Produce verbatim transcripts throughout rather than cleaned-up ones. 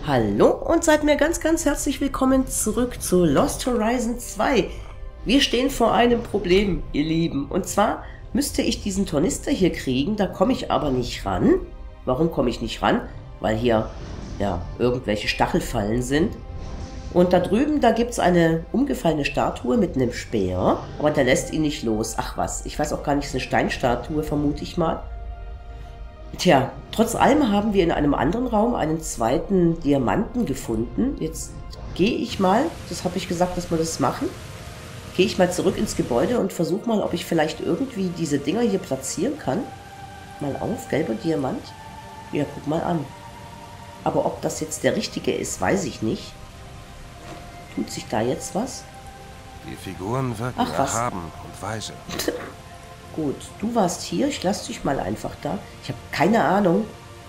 Hallo und seid mir ganz, ganz herzlich willkommen zurück zu Lost Horizon zwei. Wir stehen vor einem Problem, ihr Lieben. Und zwar müsste ich diesen Tornister hier kriegen, da komme ich aber nicht ran. Warum komme ich nicht ran? Weil hier, ja, irgendwelche Stachelfallen sind. Und da drüben, da gibt es eine umgefallene Statue mit einem Speer, aber der lässt ihn nicht los. Ach was, ich weiß auch gar nicht, es ist eine Steinstatue, vermute ich mal. Tja, trotz allem haben wir in einem anderen Raum einen zweiten Diamanten gefunden. Jetzt gehe ich mal, das habe ich gesagt, dass wir das machen, gehe ich mal zurück ins Gebäude und versuche mal, ob ich vielleicht irgendwie diese Dinger hier platzieren kann. Mal auf, gelber Diamant. Ja, guck mal an. Aber ob das jetzt der richtige ist, weiß ich nicht. Tut sich da jetzt was? Die Figuren wirken Ach, was? erhaben und weise. Gut, du warst hier, ich lasse dich mal einfach da. Ich habe keine Ahnung.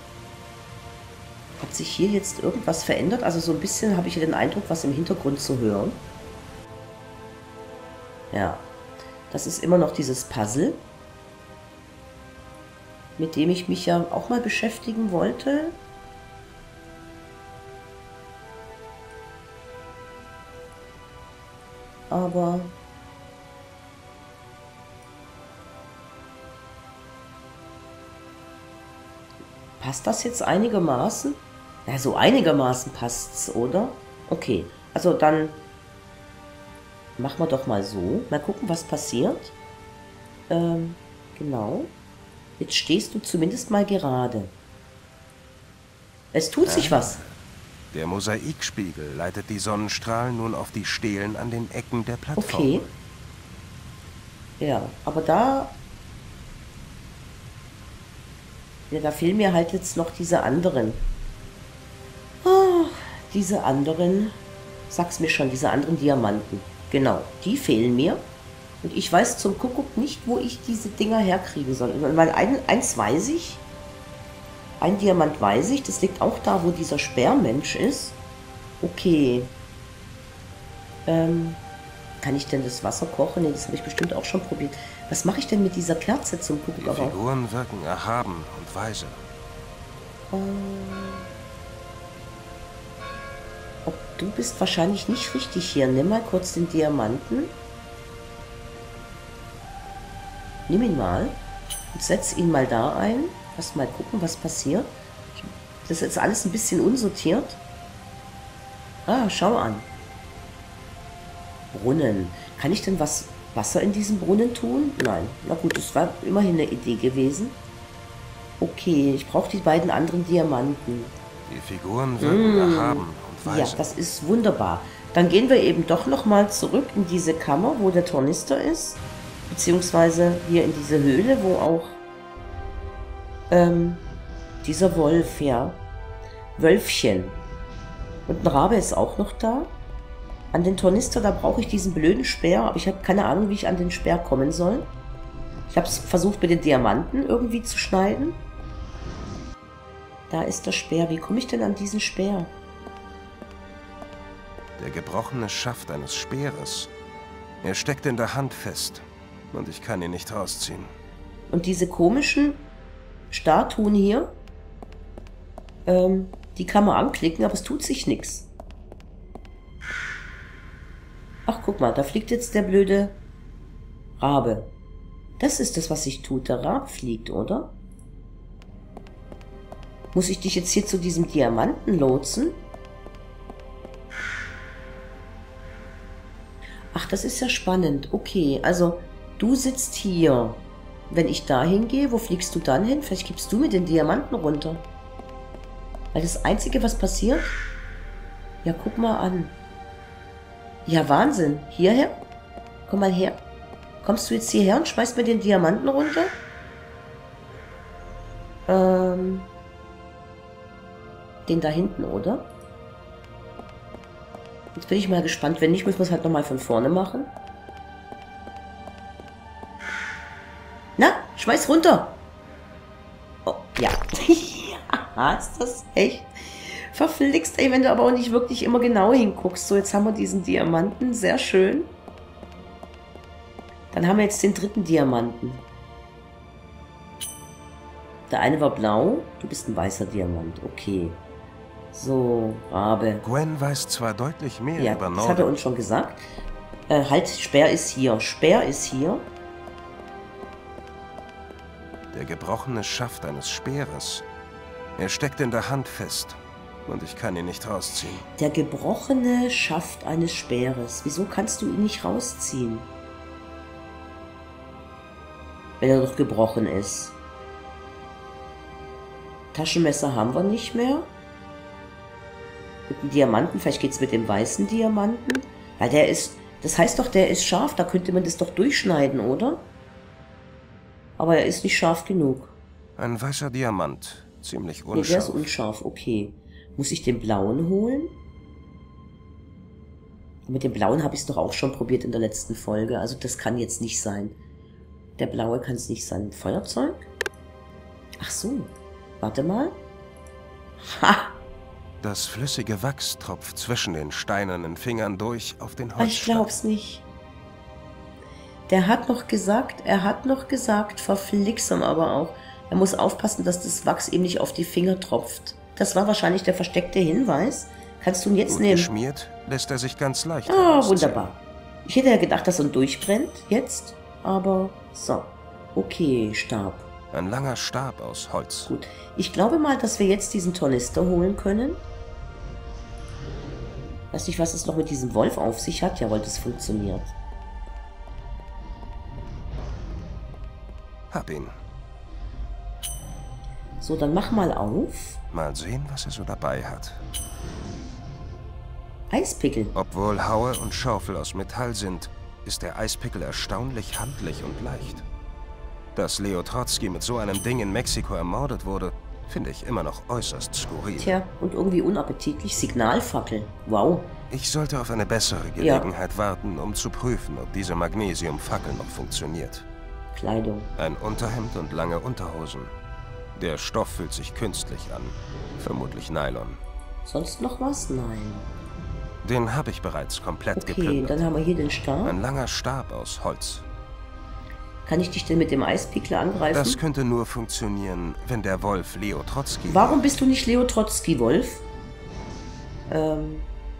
Hat sich hier jetzt irgendwas verändert? Also so ein bisschen habe ich den Eindruck, was im Hintergrund zu hören. Ja, das ist immer noch dieses Puzzle, mit dem ich mich ja auch mal beschäftigen wollte. Aber passt das jetzt einigermaßen? Ja, so einigermaßen passt's, oder? Okay, also dann machen wir doch mal so. Mal gucken, was passiert. Ähm, genau. Jetzt stehst du zumindest mal gerade. Es tut sich was. Der Mosaikspiegel leitet die Sonnenstrahlen nun auf die Stelen an den Ecken der Plattform. Okay. Ja, aber da... Ja, da fehlen mir halt jetzt noch diese anderen. Oh, diese anderen... Sag's mir schon, diese anderen Diamanten. Genau, die fehlen mir. Und ich weiß zum Kuckuck nicht, wo ich diese Dinger herkriegen soll. Weil ein, eins weiß ich. Ein Diamant weiß ich. Das liegt auch da, wo dieser Sperrmensch ist. Okay. Ähm... Kann ich denn das Wasser kochen? Nee, das habe ich bestimmt auch schon probiert. Was mache ich denn mit dieser Kerze zum Gucken? Die Figuren wirken erhaben und weise. Ähm, ob du bist wahrscheinlich nicht richtig hier. Nimm mal kurz den Diamanten. Nimm ihn mal und setz ihn mal da ein. Lass mal gucken, was passiert. Das ist jetzt alles ein bisschen unsortiert. Ah, schau an. Brunnen. Kann ich denn was Wasser in diesem Brunnen tun? Nein. Na gut, das war immerhin eine Idee gewesen. Okay, ich brauche die beiden anderen Diamanten. Die Figuren wirken mmh. erhaben und weise. Ja, das ist wunderbar. Dann gehen wir eben doch noch mal zurück in diese Kammer, wo der Tornister ist. Beziehungsweise hier in diese Höhle, wo auch ähm, dieser Wolf, ja. Wölfchen. Und ein Rabe ist auch noch da. An den Tornister, da brauche ich diesen blöden Speer, aber ich habe keine Ahnung, wie ich an den Speer kommen soll. Ich habe es versucht, mit den Diamanten irgendwie zu schneiden. Da ist der Speer. Wie komme ich denn an diesen Speer? Der gebrochene Schaft eines Speeres. Er steckt in der Hand fest und ich kann ihn nicht rausziehen. Und diese komischen Statuen hier, ähm, die kann man anklicken, aber es tut sich nichts. Ach, guck mal, da fliegt jetzt der blöde Rabe. Das ist das, was sich tut. Der Rabe fliegt, oder? Muss ich dich jetzt hier zu diesem Diamanten lotsen? Ach, das ist ja spannend. Okay, also du sitzt hier. Wenn ich da hingehe, wo fliegst du dann hin? Vielleicht gibst du mir den Diamanten runter. Weil das Einzige, was passiert... Ja, guck mal an. Ja, Wahnsinn. Hierher? Komm mal her. Kommst du jetzt hierher und schmeißt mir den Diamanten runter? Ähm... Den da hinten, oder? Jetzt bin ich mal gespannt. Wenn nicht, müssen wir es halt nochmal von vorne machen. Na, schmeiß runter! Oh, ja. Ja, ist das echt... Verflixt, ey, wenn du aber auch nicht wirklich immer genau hinguckst. So, jetzt haben wir diesen Diamanten. Sehr schön. Dann haben wir jetzt den dritten Diamanten. Der eine war blau. Du bist ein weißer Diamant. Okay. So, Rabe. Gwen weiß zwar deutlich mehr Ja, über das hat er Norden. uns schon gesagt. Äh, halt, Speer ist hier. Speer ist hier. Der gebrochene Schaft eines Speeres. Er steckt in der Hand fest. Und ich kann ihn nicht rausziehen. Der gebrochene Schaft eines Speeres. Wieso kannst du ihn nicht rausziehen? Wenn er doch gebrochen ist. Taschenmesser haben wir nicht mehr. Mit dem Diamanten, vielleicht geht es mit dem weißen Diamanten. Weil der ist, das heißt doch, der ist scharf, da könnte man das doch durchschneiden, oder? Aber er ist nicht scharf genug. Ein weißer Diamant. Ziemlich Nee, der ist unscharf. unscharf, okay. Muss ich den blauen holen? Mit dem blauen habe ich es doch auch schon probiert in der letzten Folge. Also das kann jetzt nicht sein. Der blaue kann es nicht sein. Feuerzeug? Ach so. Warte mal. Ha! Das flüssige Wachs tropft zwischen den steinernen Fingern durch auf den Ich Holzschlag. glaub's nicht. Der hat noch gesagt, er hat noch gesagt, verflixem aber auch. Er muss aufpassen, dass das Wachs eben nicht auf die Finger tropft. Das war wahrscheinlich der versteckte Hinweis. Kannst du ihn jetzt Gut nehmen? geschmiert, lässt er sich ganz leicht Ah, herausziehen. wunderbar. Ich hätte ja gedacht, dass er durchbrennt jetzt, aber so. Okay, Stab. Ein langer Stab aus Holz. Gut. Ich glaube mal, dass wir jetzt diesen Tornister holen können. Weiß nicht, was es noch mit diesem Wolf auf sich hat. Jawohl, das funktioniert. Hab ihn. So, dann mach mal auf. Mal sehen, was er so dabei hat. Eispickel. Obwohl Haue und Schaufel aus Metall sind, ist der Eispickel erstaunlich handlich und leicht. Dass Leo Trotsky mit so einem Ding in Mexiko ermordet wurde, finde ich immer noch äußerst skurril. Tja, und irgendwie unappetitlich. Signalfackel. Wow. Ich sollte auf eine bessere Gelegenheit warten, um zu prüfen, ob diese Magnesiumfackel noch funktioniert. Kleidung. Ein Unterhemd und lange Unterhosen. Der Stoff fühlt sich künstlich an. Vermutlich Nylon. Sonst noch was? Nein. Den habe ich bereits komplett Okay, geplündert. dann haben wir hier den Stab. Ein langer Stab aus Holz. Kann ich dich denn mit dem Eispickel angreifen? Das könnte nur funktionieren, wenn der Wolf Leo Trotsky... Warum bist du nicht Leo Trotsky, Wolf? Ähm.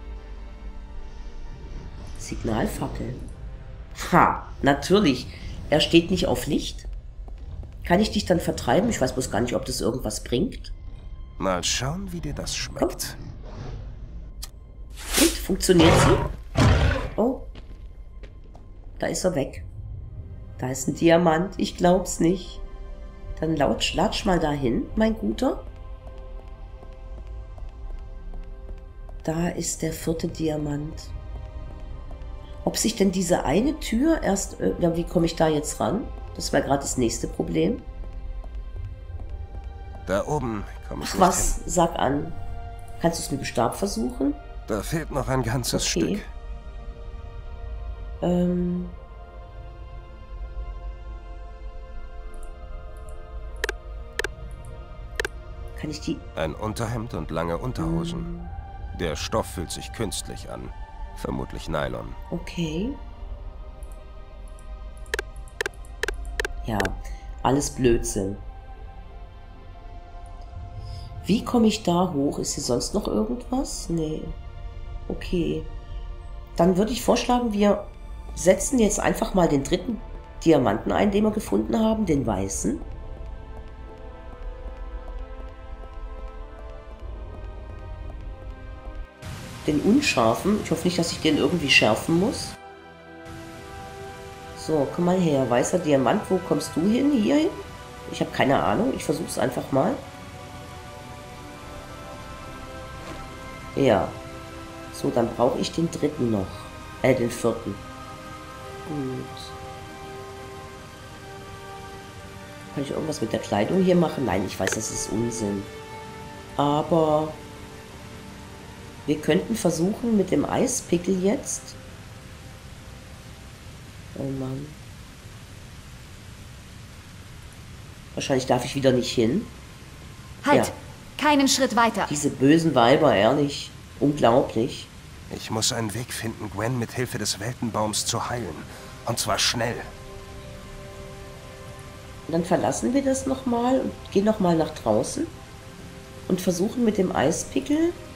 Signalfackel. Ha, natürlich. Er steht nicht auf Licht. Kann ich dich dann vertreiben? Ich weiß bloß gar nicht, ob das irgendwas bringt. Mal schauen, wie dir das schmeckt. Und, funktioniert sie? Oh. Da ist er weg. Da ist ein Diamant. Ich glaub's nicht. Dann latsch, latsch mal dahin, mein Guter. Da ist der vierte Diamant. Ob sich denn diese eine Tür erst... Äh, ja, wie komme ich da jetzt ran? Das war gerade das nächste Problem. Da oben komme ich Ach nicht was, hin. sag an. Kannst du es mit dem Stab versuchen? Da fehlt noch ein ganzes Okay. Stück. Ähm... Kann ich die... Ein Unterhemd und lange Unterhosen. Der Stoff fühlt sich künstlich an. Vermutlich Nylon. Okay. Ja, alles Blödsinn. Wie komme ich da hoch? Ist hier sonst noch irgendwas? Nee. Okay. Dann würde ich vorschlagen, wir setzen jetzt einfach mal den dritten Diamanten ein, den wir gefunden haben, den weißen. Den unscharfen. Ich hoffe nicht, dass ich den irgendwie schärfen muss. So, komm mal her. Weißer Diamant, wo kommst du hin? Hier hin? Ich habe keine Ahnung. Ich versuche es einfach mal. Ja. So, dann brauche ich den dritten noch. Äh, den vierten. Gut. Kann ich irgendwas mit der Kleidung hier machen? Nein, ich weiß, das ist Unsinn. Aber... wir könnten versuchen mit dem Eispickel jetzt. Oh Mann. Wahrscheinlich darf ich wieder nicht hin. Halt! Ja. Keinen Schritt weiter. Diese bösen Weiber, ehrlich. Unglaublich. Ich muss einen Weg finden, Gwen mit Hilfe des Weltenbaums zu heilen. Und zwar schnell. Und dann verlassen wir das nochmal und gehen nochmal nach draußen. Und versuchen mit dem Eispickel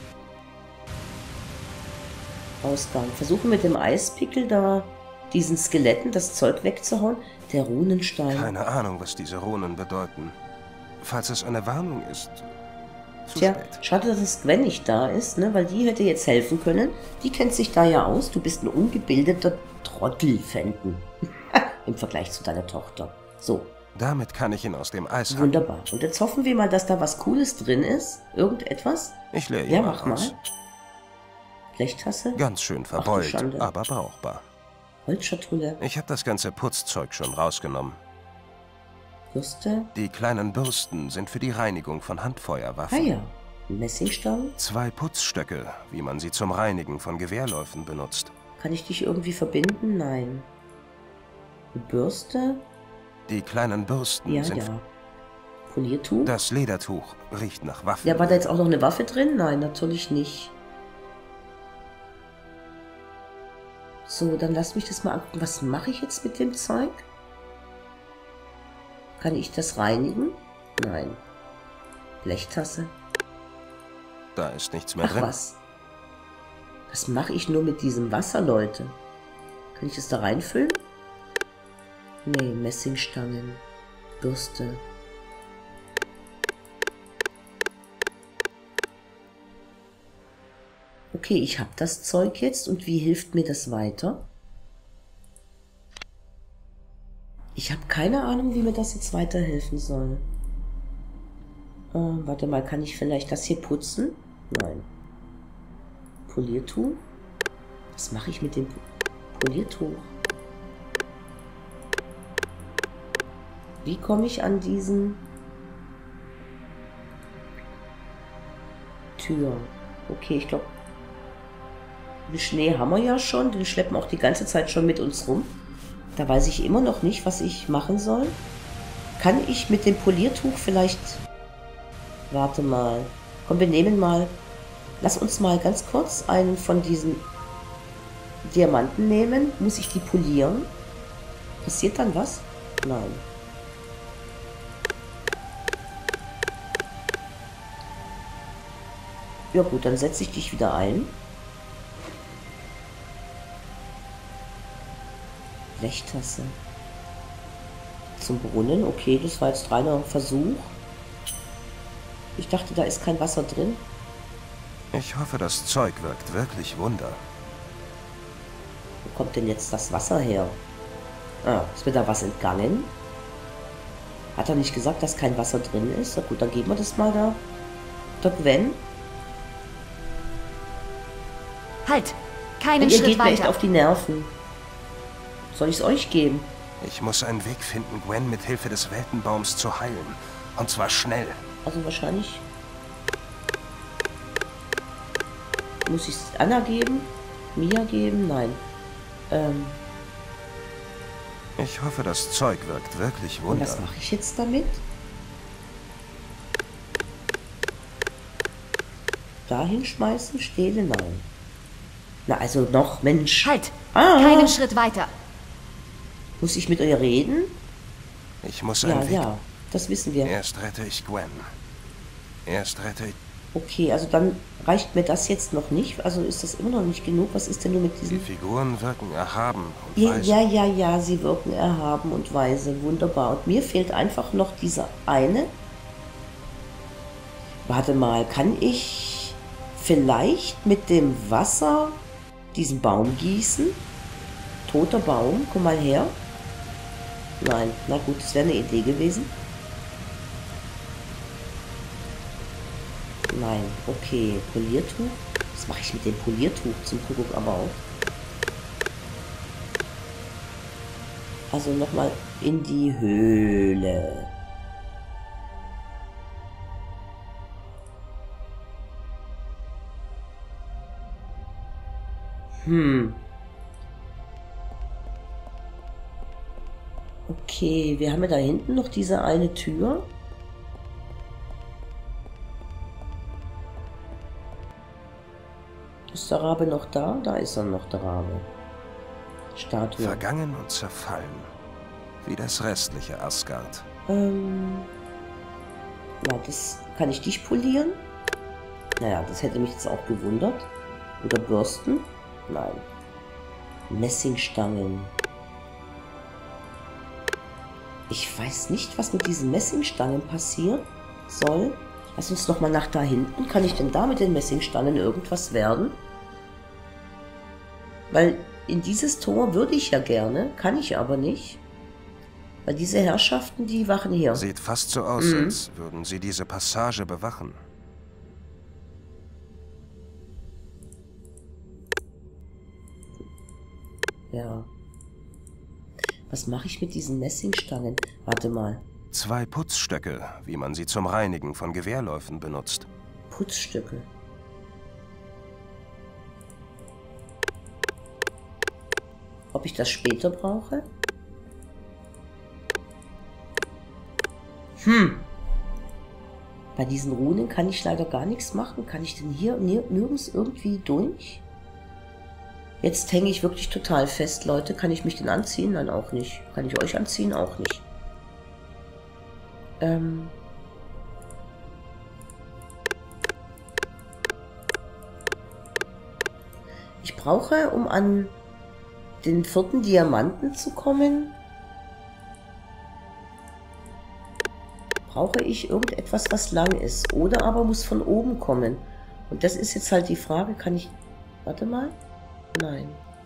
Ausgang. Versuche mit dem Eispickel da diesen Skeletten das Zeug wegzuhauen. Der Runenstein. Keine Ahnung, was diese Runen bedeuten. Falls es eine Warnung ist, zu Tja, spät. schade, dass es Gwen nicht da ist, ne? Weil die hätte jetzt helfen können. Die kennt sich da ja aus. Du bist ein ungebildeter Trottel, Fenton. Im Vergleich zu deiner Tochter. So. Damit kann ich ihn aus dem Eis halten. Wunderbar. Und jetzt hoffen wir mal, dass da was Cooles drin ist. Irgendetwas. Ich leere ihn Ja, mal mach mal. aus. Blechtasse. Ganz schön Ach, du verbeult, Schande. aber brauchbar. Holzschatulle. Ich habe das ganze Putzzeug schon rausgenommen. Bürste. Die kleinen Bürsten sind für die Reinigung von Ah Handfeuerwaffen. ja. Messingstangen. Zwei Putzstöcke, wie man sie zum Reinigen von Gewehrläufen benutzt. Kann ich dich irgendwie verbinden? Nein. Eine Bürste. Die kleinen Bürsten Ja, sind... ja. Poliertuch. Das Ledertuch riecht nach Waffen. Ja, war da jetzt auch noch eine Waffe drin? Nein, natürlich nicht. So, dann lass mich das mal angucken. Was mache ich jetzt mit dem Zeug? Kann ich das reinigen? Nein. Blechtasse. Da ist nichts mehr Ach drin. was. Was mache ich nur mit diesem Wasser, Leute? Kann ich das da reinfüllen? Nee, Messingstangen. Bürste. Okay, ich habe das Zeug jetzt und wie hilft mir das weiter? Ich habe keine Ahnung, wie mir das jetzt weiterhelfen soll. Äh, warte mal, kann ich vielleicht das hier putzen? Nein. Poliertuch? Was mache ich mit dem Poliertuch? Wie komme ich an diesen Tür? Okay, ich glaube, den Schnee haben wir ja schon. Den schleppen wir auch die ganze Zeit schon mit uns rum. Da weiß ich immer noch nicht, was ich machen soll. Kann ich mit dem Poliertuch vielleicht... Warte mal. Komm, wir nehmen mal... Lass uns mal ganz kurz einen von diesen Diamanten nehmen. Muss ich die polieren? Passiert dann was? Nein. Ja gut, dann setze ich dich wieder ein. Blechtasse. Zum Brunnen. Okay, das war jetzt reiner Versuch. Ich dachte, da ist kein Wasser drin. Ich hoffe, das Zeug wirkt wirklich Wunder. Wo kommt denn jetzt das Wasser her? Ah, ist mir da was entgangen? Hat er nicht gesagt, dass kein Wasser drin ist? Na gut, dann geben wir das mal da. Der Gwen. Halt! Keinen Und ihr Schritt geht mir echt weiter. auf die Nerven. Soll ich es euch geben? Ich muss einen Weg finden, Gwen mit Hilfe des Weltenbaums zu heilen. Und zwar schnell. Also wahrscheinlich... Muss ich es Anna geben? Mia geben? Nein. Ähm, Ich hoffe, das Zeug wirkt wirklich und Wunder. was mache ich jetzt damit? Dahin schmeißen? Stehle? Nein. Na, also noch, Mensch. Halt! Ah, Keinen Schritt weiter. muss ich mit euch reden? Ich muss Ja, einen Weg... ja, das wissen wir. Erst rette ich Gwen. Erst rette ich... Okay, also dann reicht mir das jetzt noch nicht. Also ist das immer noch nicht genug. Was ist denn nur mit Die diesen... Figuren wirken erhaben und Ja, weise. ja, ja, ja, sie wirken erhaben und weise. Wunderbar. Und mir fehlt einfach noch dieser eine. Warte mal, kann ich vielleicht mit dem Wasser diesen Baum gießen? Toter Baum, komm mal her. Nein, na gut, das wäre eine Idee gewesen. Nein, okay, Poliertuch. Was mache ich mit dem Poliertuch zum Kuckuck aber auch? Also nochmal in die Höhle. Hm. Okay, wir haben ja da hinten noch diese eine Tür. Ist der Rabe noch da? Da ist er noch, der Rabe. Statue. Vergangen und zerfallen. Wie das restliche Asgard. Ähm. Na, das kann ich dich polieren? Naja, das hätte mich jetzt auch gewundert. Oder bürsten. Nein. Messingstangen. Ich weiß nicht, was mit diesen Messingstangen passieren soll. Lass uns noch mal nach da hinten. Kann ich denn da mit den Messingstangen irgendwas werden? Weil in dieses Tor würde ich ja gerne, kann ich aber nicht. Weil diese Herrschaften, die wachen hier. Sieht fast so aus, mhm. als würden sie diese Passage bewachen. Ja. Was mache ich mit diesen Messingstangen? Warte mal. Zwei Putzstöcke, wie man sie zum Reinigen von Gewehrläufen benutzt. Putzstücke. Ob ich das später brauche? Hm. Bei diesen Runen kann ich leider gar nichts machen. Kann ich denn hier nirgends irgendwie durch? Jetzt hänge ich wirklich total fest, Leute. Kann ich mich denn anziehen? Nein, auch nicht. Kann ich euch anziehen? Auch nicht. Ähm... Ich brauche, um an den vierten Diamanten zu kommen, brauche ich irgendetwas, was lang ist. Oder aber muss von oben kommen. Und das ist jetzt halt die Frage, kann ich... Warte mal. Nein.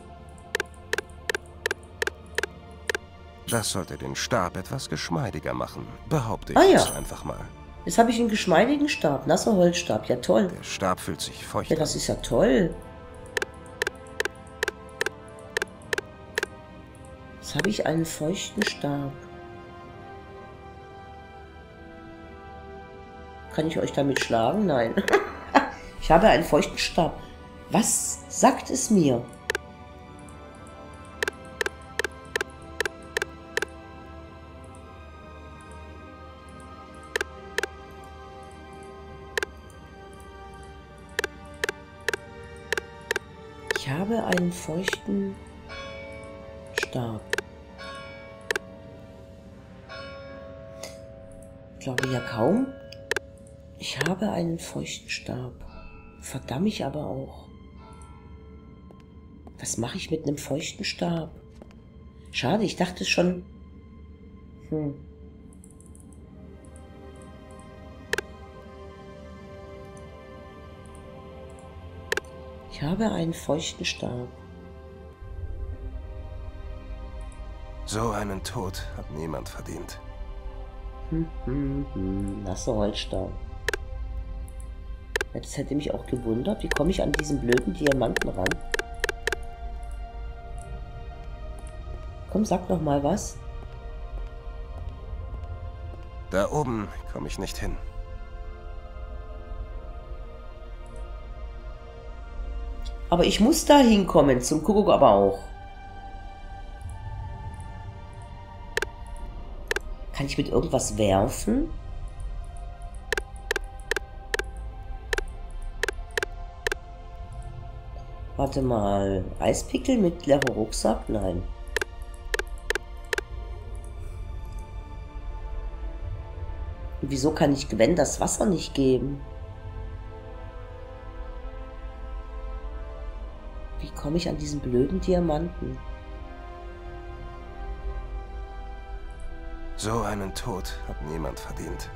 Das sollte den Stab etwas geschmeidiger machen, behaupte ich ah, ja. jetzt einfach mal. Jetzt habe ich einen geschmeidigen Stab, nasser Holzstab, ja toll. Der Stab fühlt sich feucht an. Ja, das ist ja toll. Jetzt habe ich einen feuchten Stab. Kann ich euch damit schlagen? Nein. Ich habe einen feuchten Stab. Was sagt es mir? Ich habe einen feuchten Stab. Ich glaube ja kaum. Ich habe einen feuchten Stab. Verdammt ich aber auch. Was mache ich mit einem feuchten Stab? Schade, ich dachte schon... Hm. Ich habe einen feuchten Stab. So einen Tod hat niemand verdient. Hm, hm, hm. Nasser Holzstab. Jetzt hätte mich auch gewundert, wie komme ich an diesen blöden Diamanten ran? Komm, sag noch mal was. Da oben komme ich nicht hin. Aber ich muss da hinkommen, zum Kuckuck aber auch. Kann ich mit irgendwas werfen? Warte mal. Eispickel mit leerer Rucksack? Nein. Und wieso kann ich Gwen das Wasser nicht geben? Wie komme ich an diesen blöden Diamanten? So einen Tod hat niemand verdient.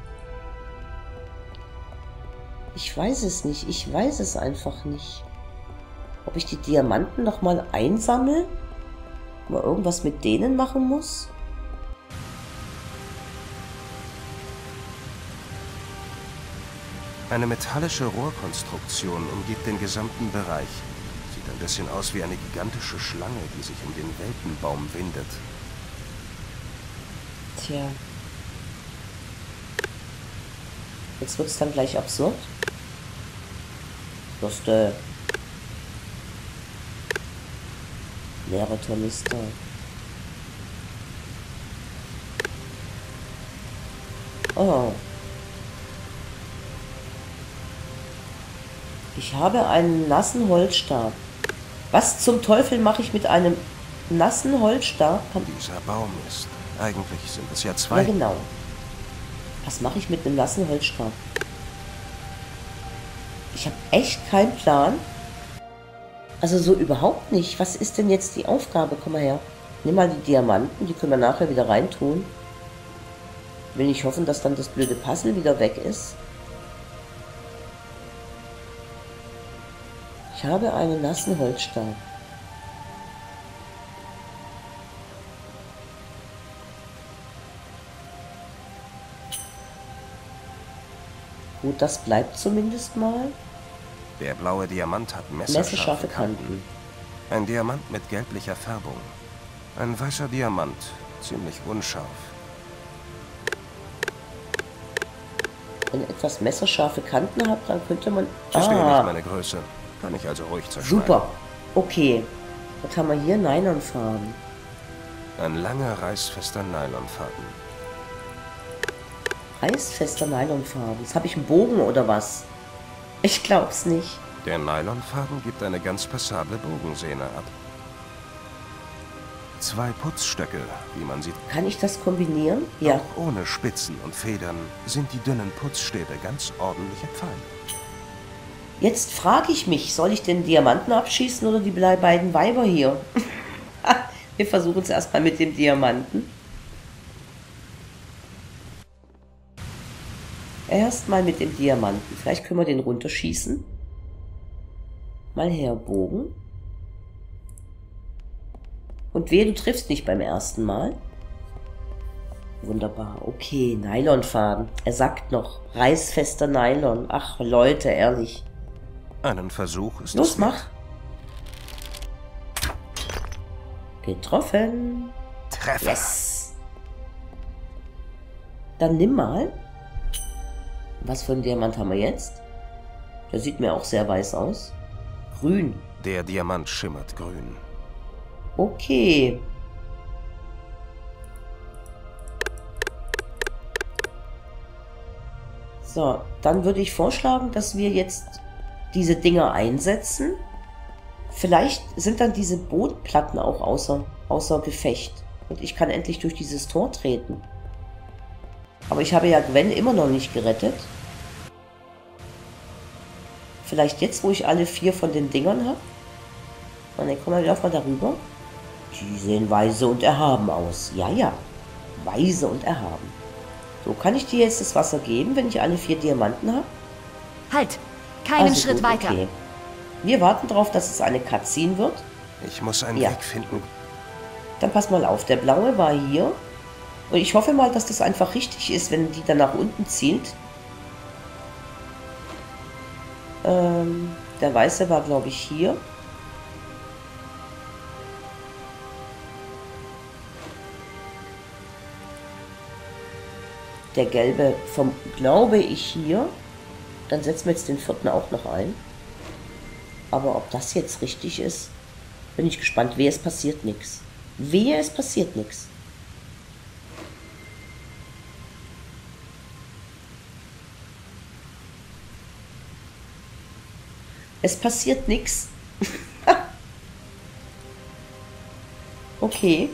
Ich weiß es nicht. Ich weiß es einfach nicht. Ob ich die Diamanten noch mal einsammle? Mal irgendwas mit denen machen muss? Eine metallische Rohrkonstruktion umgibt den gesamten Bereich. Sieht ein bisschen aus wie eine gigantische Schlange, die sich um den Weltenbaum windet. Tja. Jetzt wird es dann gleich absurd. Das ist äh, leere Tornister. Oh. Ich habe einen nassen Holzstab. Was zum Teufel mache ich mit einem nassen Holzstab? Dieser Baum ist... Eigentlich sind es ja zwei. Ja, genau. Was mache ich mit einem nassen Holzstab? Ich habe echt keinen Plan. Also so überhaupt nicht. Was ist denn jetzt die Aufgabe? Komm mal her. Nimm mal die Diamanten, die können wir nachher wieder reintun. Will nicht hoffen, dass dann das blöde Puzzle wieder weg ist. Ich habe einen nassen Holzstab. Gut, das bleibt zumindest mal. Der blaue Diamant hat messerscharfe, Messerscharfe Kanten. Kanten. Ein Diamant mit gelblicher Färbung. Ein weißer Diamant, ziemlich unscharf. Wenn ihr etwas messerscharfe Kanten habt, dann könnte man... Verstehe Ah, nicht meine Größe. Kann ich also ruhig zerschneiden. super. Okay. Was haben wir hier? Nylonfarben. Ein langer, reißfester Nylonfaden. Reißfester Nylonfarben. Jetzt habe ich einen Bogen oder was? Ich glaub's nicht. Der Nylonfaden gibt eine ganz passable Bogensehne ab. Zwei Putzstöcke, wie man sieht. Kann ich das kombinieren? Ja. Auch ohne Spitzen und Federn sind die dünnen Putzstäbe ganz ordentliche Pfeile. Jetzt frage ich mich, soll ich den Diamanten abschießen oder die beiden Weiber hier? Wir versuchen es erstmal mit dem Diamanten. Erstmal mit dem Diamanten. Vielleicht können wir den runterschießen. Mal her, Bogen. Und wehe, du triffst nicht beim ersten Mal. Wunderbar. Okay, Nylonfaden. Er sagt noch, reißfester Nylon. Ach, Leute, ehrlich. Einen Versuch ist Los, es mach. Getroffen. Treffer. Yes. Dann nimm mal. Was für ein Diamant haben wir jetzt? Der sieht mir auch sehr weiß aus. Grün. Der Diamant schimmert grün. Okay. So, dann würde ich vorschlagen, dass wir jetzt diese Dinger einsetzen. Vielleicht sind dann diese Bodenplatten auch außer, außer Gefecht. Und ich kann endlich durch dieses Tor treten. Aber ich habe ja Gwen immer noch nicht gerettet. Vielleicht jetzt, wo ich alle vier von den Dingern habe. Und dann kommen wir wieder mal darüber. Die sehen weise und erhaben aus. Ja, ja. Weise und erhaben. So, kann ich dir jetzt das Wasser geben, wenn ich alle vier Diamanten habe? Halt! Keinen Also Schritt gut, weiter. okay. Wir warten darauf, dass es eine Cutscene wird. Ich muss einen Ja. Weg finden. Dann pass mal auf, der blaue war hier. Und ich hoffe mal, dass das einfach richtig ist, wenn die dann nach unten zielt. Ähm, der weiße war, glaube ich, hier. Der gelbe vom, glaube ich, hier. Dann setzen wir jetzt den vierten auch noch ein. Aber ob das jetzt richtig ist, bin ich gespannt. Wehe, es passiert nichts. Wehe, es passiert nichts. Es passiert nichts. Okay.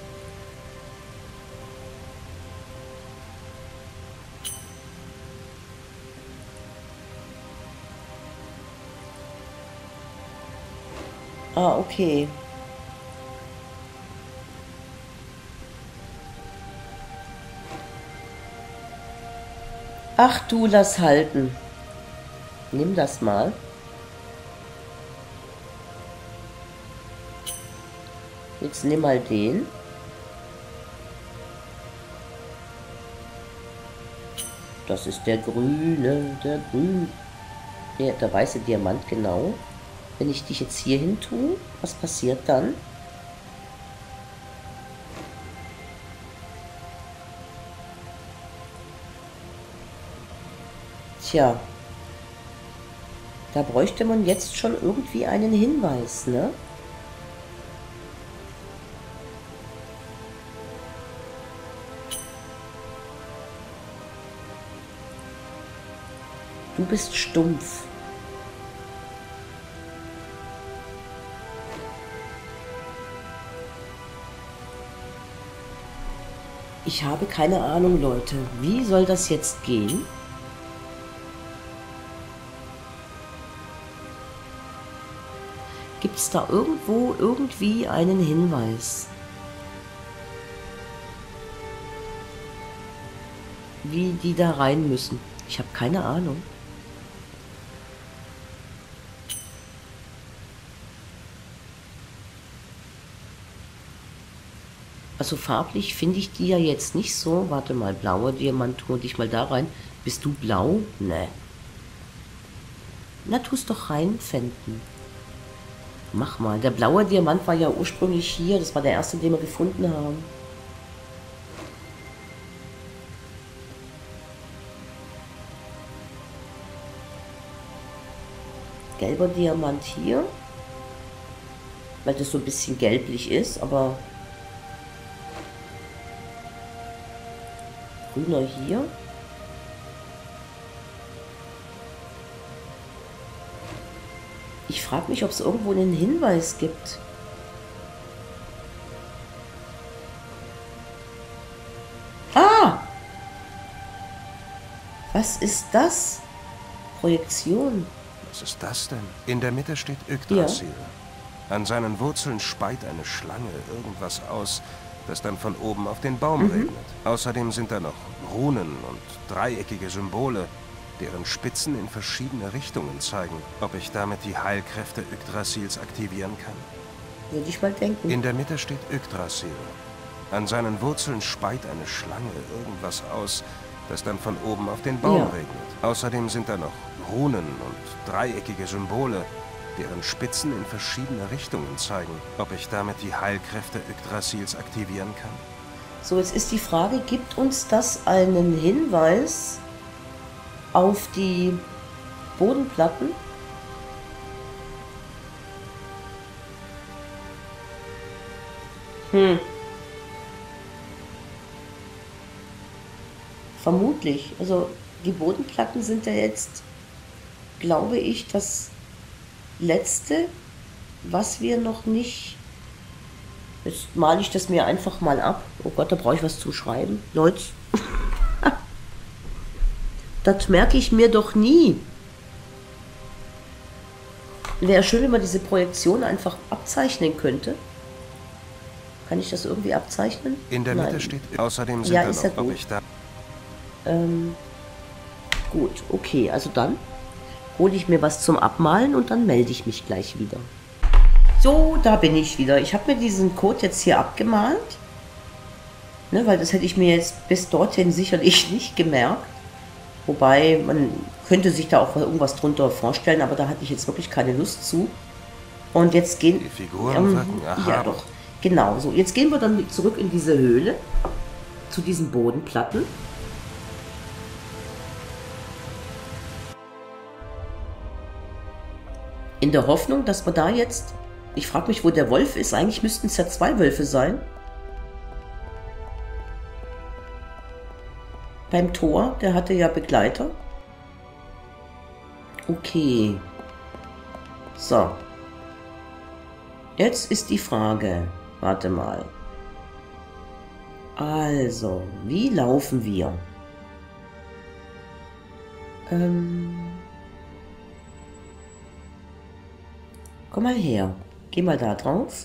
Ah, okay. Ach du, lass halten. Nimm das mal. Jetzt nimm mal den. Das ist der grüne, der grüne. Der, der weiße Diamant, genau. Wenn ich dich jetzt hier hin tue, was passiert dann? Tja. Da bräuchte man jetzt schon irgendwie einen Hinweis, ne? Du bist stumpf. Ich habe keine Ahnung, Leute. Wie soll das jetzt gehen? Gibt es da irgendwo irgendwie einen Hinweis? Wie die da rein müssen? Ich habe keine Ahnung. Also farblich finde ich die ja jetzt nicht so. Warte mal, blauer Diamant, hol dich mal da rein. Bist du blau? Ne. Na, tu's doch rein, Fenton. Mach mal. Der blaue Diamant war ja ursprünglich hier. Das war der erste, den wir gefunden haben. Gelber Diamant hier. Weil das so ein bisschen gelblich ist, aber... Grüner hier. Ich frage mich, ob es irgendwo einen Hinweis gibt. Ah! Was ist das? Projektion. Was ist das denn? In der Mitte steht Yggdrasil. Ja. An seinen Wurzeln speit eine Schlange irgendwas aus, das dann von oben auf den Baum mhm. regnet. Außerdem sind da noch Runen und dreieckige Symbole, deren Spitzen in verschiedene Richtungen zeigen. Ob ich damit die Heilkräfte Yggdrasils aktivieren kann? Würde ich mal denken. In der Mitte steht Yggdrasil. An seinen Wurzeln speit eine Schlange irgendwas aus, das dann von oben auf den Baum ja. regnet. Außerdem sind da noch Runen und dreieckige Symbole, deren Spitzen in verschiedene Richtungen zeigen. Ob ich damit die Heilkräfte Yggdrasils aktivieren kann? So, jetzt ist die Frage, gibt uns das einen Hinweis auf die Bodenplatten? Hm. Vermutlich. Also die Bodenplatten sind ja jetzt, glaube ich, das Letzte, was wir noch nicht... Jetzt male ich das mir einfach mal ab. Oh Gott, da brauche ich was zu schreiben. Leute, das merke ich mir doch nie. Wäre schön, wenn man diese Projektion einfach abzeichnen könnte. Kann ich das irgendwie abzeichnen? In der Mitte Nein. steht... Außerdem sind ja, da ist noch, ja ob ich da... Ähm, gut, okay, also dann hole ich mir was zum Abmalen und dann melde ich mich gleich wieder. So, da bin ich wieder. Ich habe mir diesen Code jetzt hier abgemalt, ne, weil das hätte ich mir jetzt bis dorthin sicherlich nicht gemerkt. Wobei, man könnte sich da auch irgendwas drunter vorstellen, aber da hatte ich jetzt wirklich keine Lust zu. Und jetzt gehen... Die Figuren ähm, wirken erhaben. Ja, doch. Genau, so. Jetzt gehen wir dann zurück in diese Höhle, zu diesen Bodenplatten. In der Hoffnung, dass wir da jetzt... Ich frage mich, wo der Wolf ist. Eigentlich müssten es ja zwei Wölfe sein. Beim Tor, der hatte ja Begleiter. Okay. So. Jetzt ist die Frage. Warte mal. Also, wie laufen wir? Ähm... Komm mal her. Geh mal da drauf.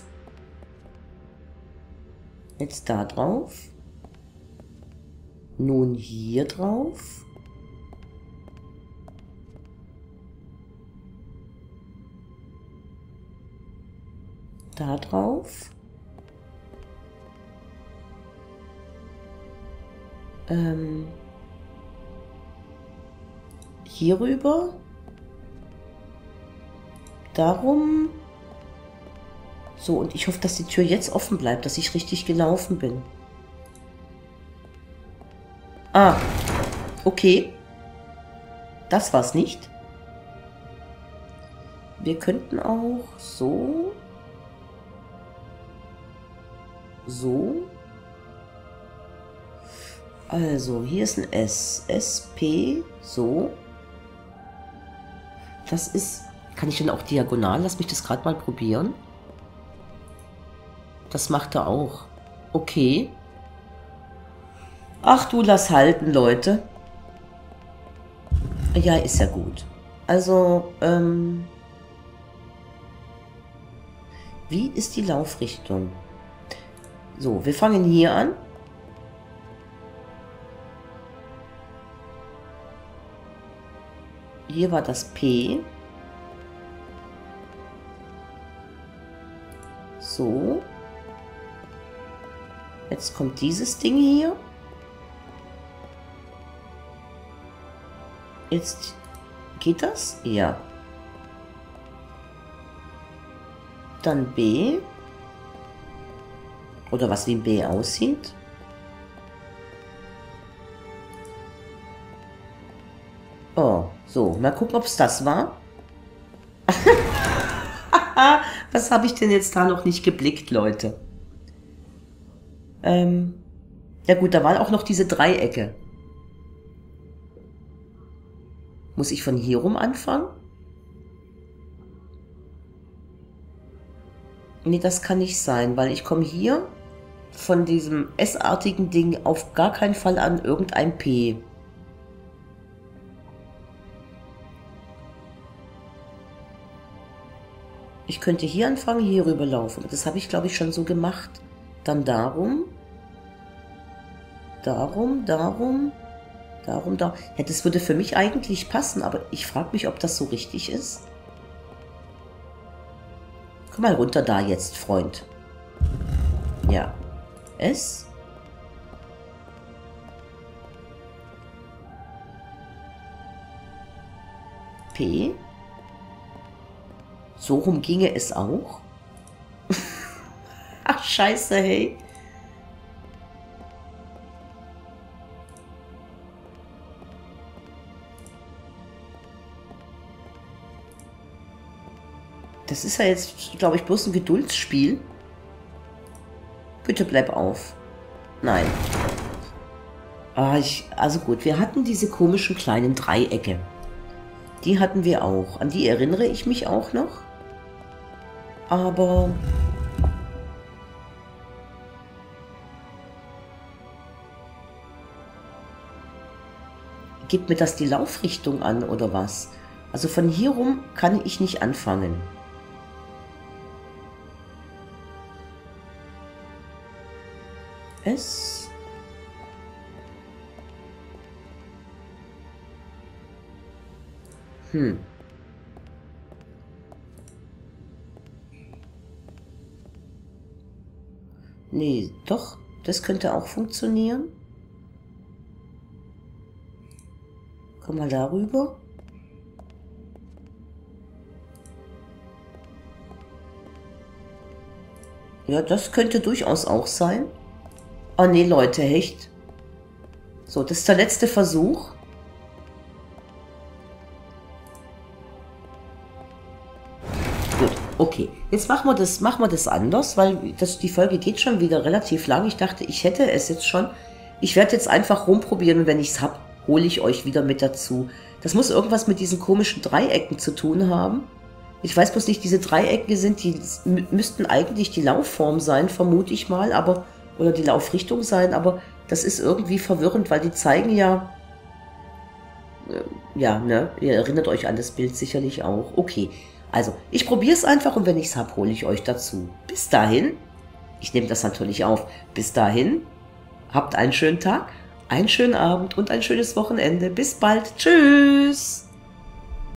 Jetzt da drauf. Nun hier drauf. Da drauf. Ähm. Hier rüber. Darum. So, und ich hoffe, dass die Tür jetzt offen bleibt, dass ich richtig gelaufen bin. Ah, okay. Das war's nicht. Wir könnten auch so. So. Also, hier ist ein S. S, P, so. Das ist... Kann ich denn auch diagonal? Lass mich das gerade mal probieren. Das macht er auch. Okay. Ach du, lass halten, Leute. Ja, ist ja gut. Also, ähm... Wie ist die Laufrichtung? So, wir fangen hier an. Hier war das P. So. Jetzt kommt dieses Ding hier. Jetzt geht das? Ja. Dann B. Oder was wie ein B aussieht. Oh, so. Mal gucken, ob es das war. Was habe ich denn jetzt da noch nicht geblickt, Leute? Ähm, ja gut, da waren auch noch diese Dreiecke. Muss ich von hier rum anfangen? Nee, das kann nicht sein, weil ich komme hier von diesem S-artigen Ding auf gar keinen Fall an irgendein P. Ich könnte hier anfangen, hier rüber laufen. Das habe ich, glaube ich, schon so gemacht. Dann darum. Darum, darum. Darum, da. Ja, das würde für mich eigentlich passen, aber ich frage mich, ob das so richtig ist. Komm mal runter da jetzt, Freund. Ja. S. P. So rum ginge es auch. Ach, scheiße, hey. Das ist ja jetzt, glaube ich, bloß ein Geduldsspiel. Bitte bleib auf. Nein. Ah, ich, also gut, wir hatten diese komischen kleinen Dreiecke. Die hatten wir auch. An die erinnere ich mich auch noch. Aber... Gibt mir das die Laufrichtung an, oder was? Also von hier rum kann ich nicht anfangen. S. Hm. Nee, doch, das könnte auch funktionieren. Komm mal darüber. Ja, das könnte durchaus auch sein. Oh nee, Leute, echt. So, das ist der letzte Versuch. Gut, okay. Jetzt machen wir das, machen wir das anders, weil das, die Folge geht schon wieder relativ lang. Ich dachte, ich hätte es jetzt schon. Ich werde jetzt einfach rumprobieren und wenn ich es habe, hole ich euch wieder mit dazu. Das muss irgendwas mit diesen komischen Dreiecken zu tun haben. Ich weiß bloß nicht, diese Dreiecke sind, die müssten eigentlich die Laufform sein, vermute ich mal, aber oder die Laufrichtung sein, aber das ist irgendwie verwirrend, weil die zeigen ja, äh, ja, ne, ihr erinnert euch an das Bild sicherlich auch. Okay, also ich probiere es einfach und wenn ich es habe, hole ich euch dazu. Bis dahin, ich nehme das natürlich auf, bis dahin, habt einen schönen Tag, einen schönen Abend und ein schönes Wochenende. Bis bald, tschüss!